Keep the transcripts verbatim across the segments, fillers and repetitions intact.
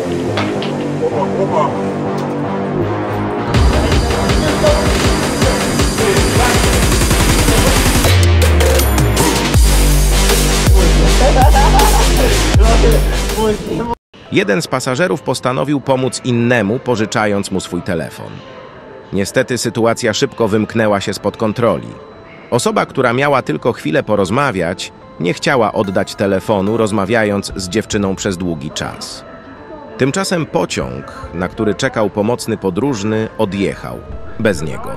Jeden z pasażerów postanowił pomóc innemu, pożyczając mu swój telefon. Niestety sytuacja szybko wymknęła się spod kontroli. Osoba, która miała tylko chwilę porozmawiać, nie chciała oddać telefonu, rozmawiając z dziewczyną przez długi czas. Tymczasem pociąg, na który czekał pomocny podróżny, odjechał. Bez niego.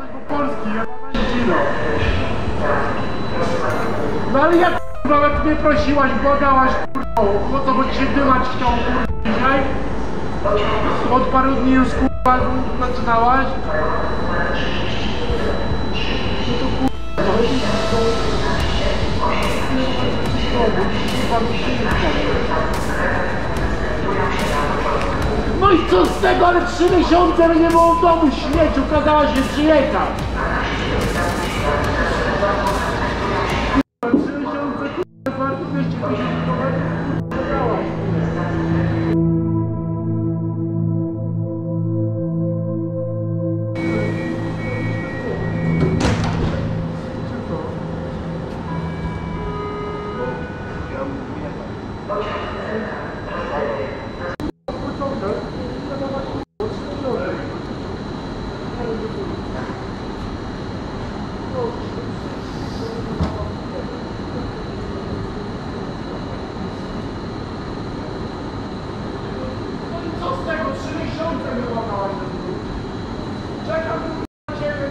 No ale ja nawet mnie prosiłaś, błagałaś, po co, bo ci dymać chciał, dzisiaj? Od paru dni już kurwa zaczynałaś? No i co z tego, ale trzy miesiące mnie nie było w domu, śmieciu, kazała się przyjechać. Trzy miesiące, kurwa, warto dwieście tysięcy kilometrów, kazała. Co z tego? Trzy miesiące wymagałaś. Czekam na ciebie.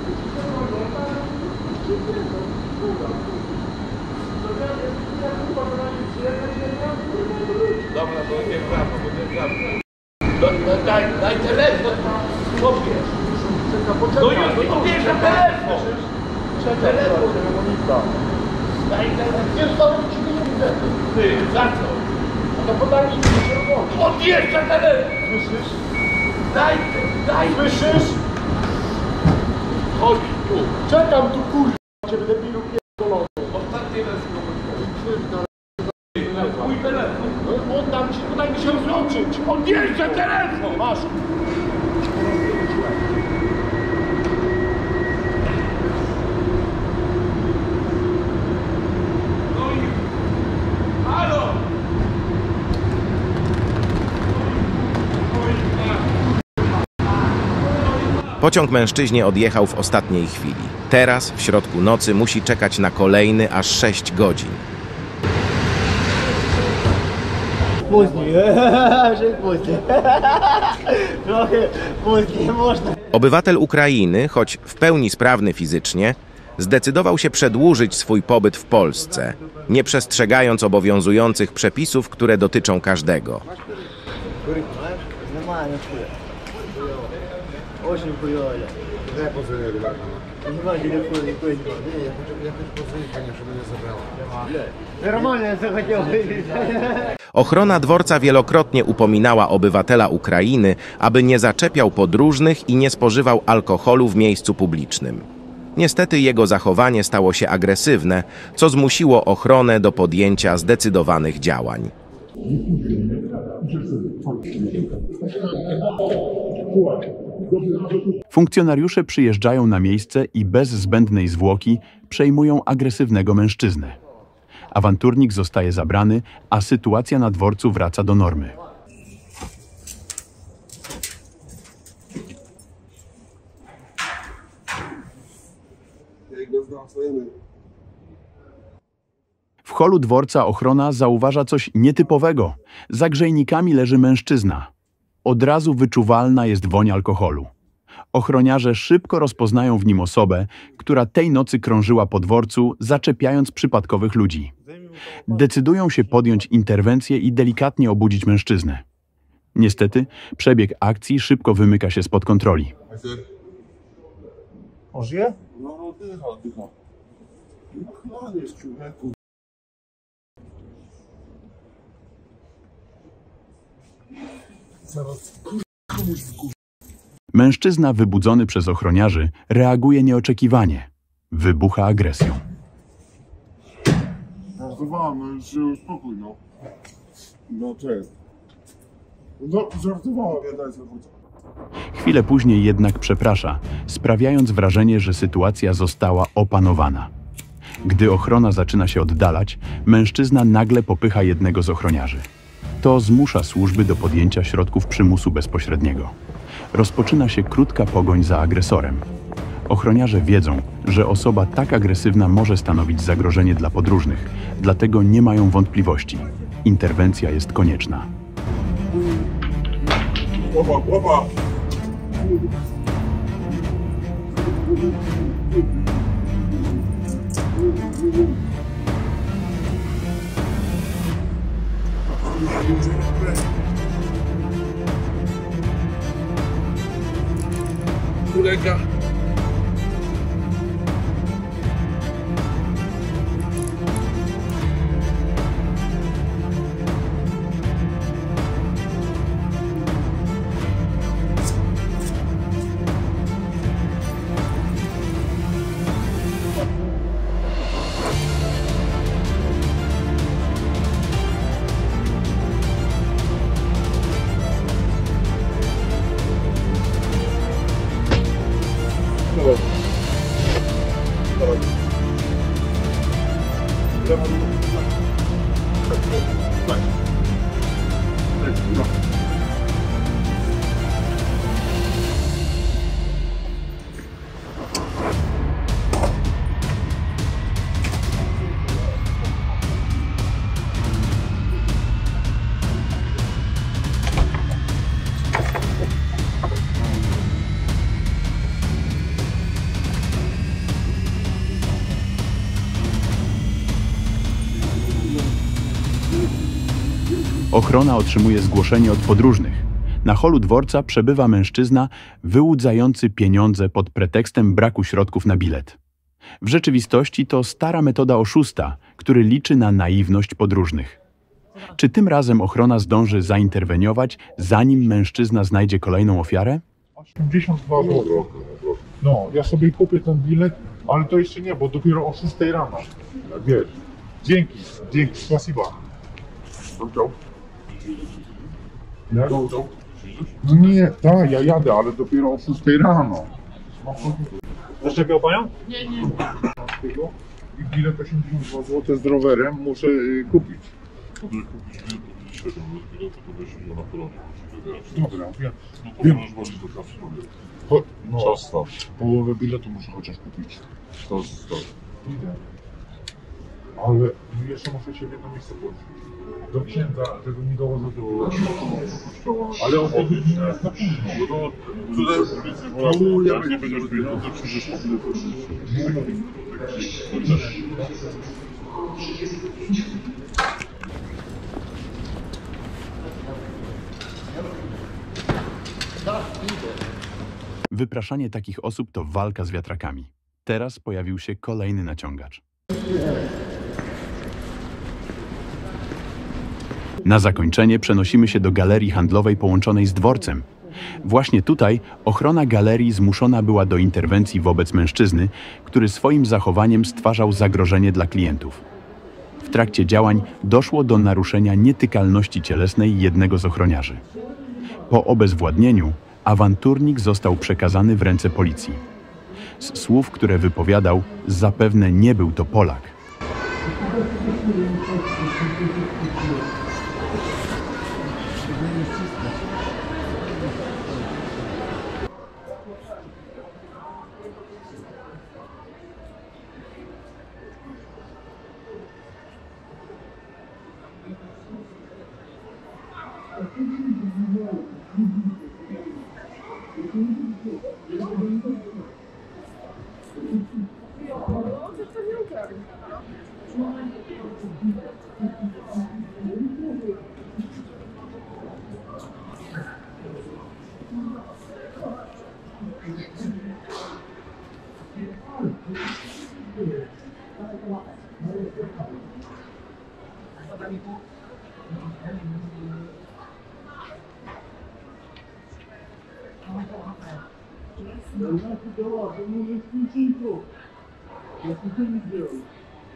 Dobra, bo nie prawo, bo nie prawo. No, no, daj, daj telefon. Pobierz. No już, no bierz telefon. Telefon. Daj telefon. Nie znowu ci pieniądze. Ty, za co? No podaj mi się roboty. Odjeżdża telefon. Słyszysz? Daj, daj. Słyszysz? Chodź tu. Czekam tu kurwa, ciebie debilu pierdolony. Ostatni raz go Mój telefon. No oddam ci, podaj mi się rozłączyć. odjeżdża telefon. Masz. No i... Halo! Pociąg mężczyźnie odjechał w ostatniej chwili. Teraz, w środku nocy, musi czekać na kolejny aż sześć godzin. Później, później. Trochę później można. Obywatel Ukrainy, choć w pełni sprawny fizycznie, zdecydował się przedłużyć swój pobyt w Polsce, nie przestrzegając obowiązujących przepisów, które dotyczą każdego. Нормально, очень хуёво. Дай позвоню ребятам. Не знаю, телефон никто не знает. Не, я хочу, я хочу позвонить, конечно, меня забрала. Нормально, я захотел. Ochrona dworca wielokrotnie upominała obywatela Ukrainy, aby nie zaczepiał podróżnych i nie spożywał alkoholu w miejscu publicznym. Niestety jego zachowanie stało się agresywne, co zmusiło ochronę do podjęcia zdecydowanych działań. Funkcjonariusze przyjeżdżają na miejsce i bez zbędnej zwłoki przejmują agresywnego mężczyznę. Awanturnik zostaje zabrany, a sytuacja na dworcu wraca do normy. W holu dworca ochrona zauważa coś nietypowego. Za grzejnikami leży mężczyzna. Od razu wyczuwalna jest woń alkoholu. Ochroniarze szybko rozpoznają w nim osobę, która tej nocy krążyła po dworcu, zaczepiając przypadkowych ludzi. Decydują się podjąć interwencję i delikatnie obudzić mężczyznę. Niestety, przebieg akcji szybko wymyka się spod kontroli. On żyje? No, oddycha, oddycha. No, jest człowieku. Zaraz, kurwa, komuś wkur... Mężczyzna wybudzony przez ochroniarzy reaguje nieoczekiwanie. Wybucha agresją. Nazywałem, no już się uspokój, no. No, cześć. No, żartowałem, ja daj sobie. Chwilę później jednak przeprasza, sprawiając wrażenie, że sytuacja została opanowana. Gdy ochrona zaczyna się oddalać, mężczyzna nagle popycha jednego z ochroniarzy. To zmusza służby do podjęcia środków przymusu bezpośredniego. Rozpoczyna się krótka pogoń za agresorem. Ochroniarze wiedzą, że osoba tak agresywna może stanowić zagrożenie dla podróżnych, dlatego nie mają wątpliwości. Interwencja jest konieczna. Głowa, głowa! Kolega. Dawaj. Dawaj. Lewa, lewa. Tak, tak. Tak, no. Ochrona otrzymuje zgłoszenie od podróżnych. Na holu dworca przebywa mężczyzna wyłudzający pieniądze pod pretekstem braku środków na bilet. W rzeczywistości to stara metoda oszusta, który liczy na naiwność podróżnych. Czy tym razem ochrona zdąży zainterweniować, zanim mężczyzna znajdzie kolejną ofiarę? osiemdziesiąt dwa złote. No, ja sobie kupię ten bilet, ale to jeszcze nie, bo dopiero o szóstej rano. Jak wiesz. Dzięki, dzięki, spasiba. Jak? No nie, tak, ja jadę, ale dopiero o szóstej rano. Zaszczepiał panią? I bilet osiemdziesiąt dwa złote z rowerem muszę y, kupić. Żeby kupić bilet do dzisiaj, ten bilet, to weź go na peronie. Dobra, wiem. No to Wiem. możesz włożyć do kasy sobie. Cho- no, Czas tam. połowę biletu muszę chociaż kupić. To jest tak. Idę. Ale jeszcze muszę się w jedno miejsce pójść. Do księdza, żeby mi dołożył do biletu. Ale o tej godzinie jest na późno. No to tutaj jest więcej, bo jak nie będziesz bilet, to przyjdziesz po bilet oczywiście. Wypraszanie takich osób to walka z wiatrakami. Teraz pojawił się kolejny naciągacz. Na zakończenie przenosimy się do galerii handlowej połączonej z dworcem. Właśnie tutaj ochrona galerii zmuszona była do interwencji wobec mężczyzny, który swoim zachowaniem stwarzał zagrożenie dla klientów. W trakcie działań doszło do naruszenia nietykalności cielesnej jednego z ochroniarzy. Po obezwładnieniu awanturnik został przekazany w ręce policji. Z słów, które wypowiadał, zapewne nie był to Polak.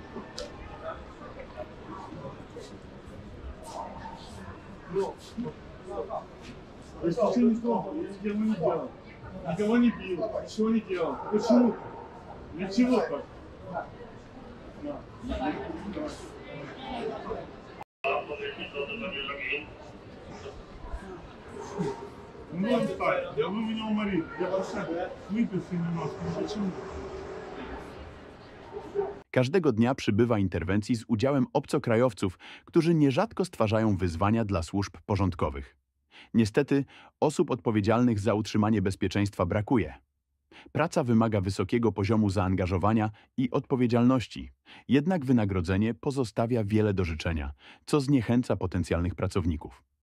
No, Я сейчас не трогал, я никого не делал. Никого не бил, ничего не делал. Почему? Для чего так? Ну он встать, я вы меня уморили. Я просто выпился немножко. Почему? Każdego dnia przybywa interwencji z udziałem obcokrajowców, którzy nierzadko stwarzają wyzwania dla służb porządkowych. Niestety, osób odpowiedzialnych za utrzymanie bezpieczeństwa brakuje. Praca wymaga wysokiego poziomu zaangażowania i odpowiedzialności, jednak wynagrodzenie pozostawia wiele do życzenia, co zniechęca potencjalnych pracowników.